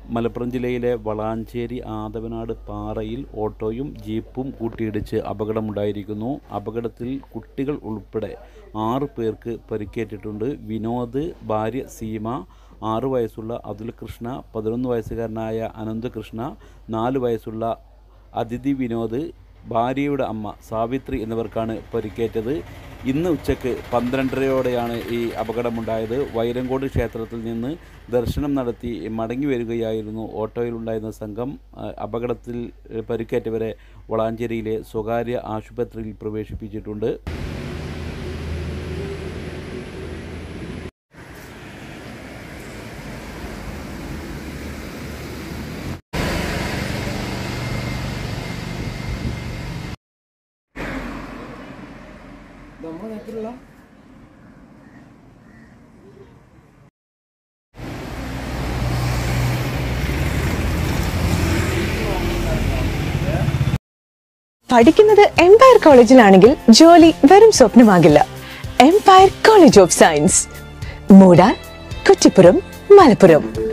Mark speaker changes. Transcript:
Speaker 1: മലപ്പുറം ജില്ലയിലെ വളാഞ്ചേരി ആദവനാട് പാറയിൽ ഓട്ടോയും ജീപ്പും കൂട്ടിയിടിച്ച് അപകടമുണ്ടായിരിക്കുന്നു. അപകടത്തിൽ കുട്ടികൾ ഉൾപ്പെടെ 6 പേർക്ക് പരിക്കേറ്റിട്ടുണ്ട്. വിനോദ്, ഭാര്യ സീമ, 6 വയസ്സുള്ള അതുൽ കൃഷ്ണ, 11 വയസ്സുകാരനായ അനന്തകൃഷ്ണ, 4 വയസ്സുള്ള അതിഥി വിനോദ്, ഭാര്യയുടെ അമ്മ സാവിത്രി എന്നിവർക്കാണ് പരിക്കേറ്റത്. ഇന്ന് ഉച്ചയ്ക്ക് 12:30യോടെയാണ് ഈ അപകടമുണ്ടായത്. വൈരങ്കോട് ക്ഷേത്രത്തിൽ നിന്ന് ദർശനം നടത്തി മടങ്ങി വരികയായിരുന്നു ഓട്ടോയിലുണ്ടായിരുന്ന സംഘം. അപകടത്തിൽ പരിക്കേറ്റവരെ വളാഞ്ചേരിയിലെ സ്വകാര്യ ആശുപത്രിയിൽ പ്രവേശിപ്പിച്ചിട്ടുണ്ട്.
Speaker 2: പഠിക്കുന്നത് എംപയർ കോളേജിലാണെങ്കിൽ ജോലി വെറും സ്വപ്നമാകില്ല. Empire college of science, Moodal, Kuttippuram, Malappuram.